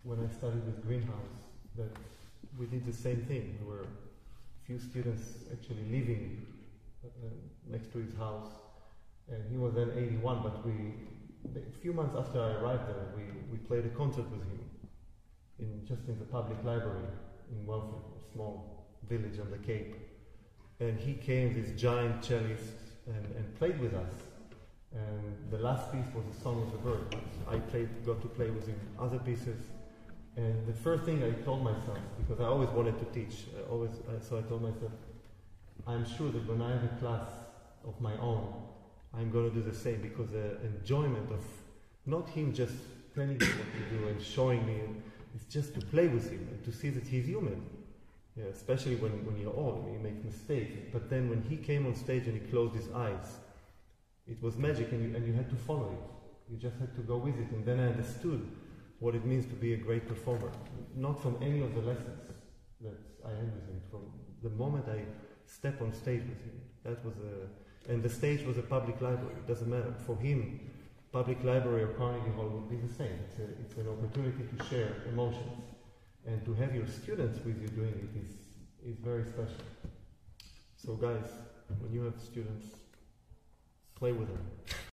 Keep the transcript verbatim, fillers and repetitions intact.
when I studied with Greenhouse, that we did the same thing. There were a few students actually living uh, next to his house, and he was then eighty-one, but we, a few months after I arrived there, we, we played a concert with him, in just in the public library in Welford, a small village on the Cape. And he came, this giant cellist, and, and played with us. And the last piece was the Song of the Bird. I played, got to play with him other pieces. And the first thing I told myself, because I always wanted to teach, I always, uh, so I told myself, I'm sure that when I have a class of my own, I'm going to do the same, because the enjoyment of not him just telling me what to do and showing me, it's just to play with him and to see that he's human. Yeah, especially when, when you're old, when you make mistakes. But then when he came on stage and he closed his eyes, it was magic, and you, and you had to follow it. You just had to go with it. And then I understood what it means to be a great performer. Not from any of the lessons that I had with him. From the moment I stepped on stage with him, that was a, and the stage was a public library. It doesn't matter. For him, public library or Carnegie Hall would be the same. It's, a, it's an opportunity to share emotions. And to have your students with you doing it is, is very special. So guys, when you have students, play with them.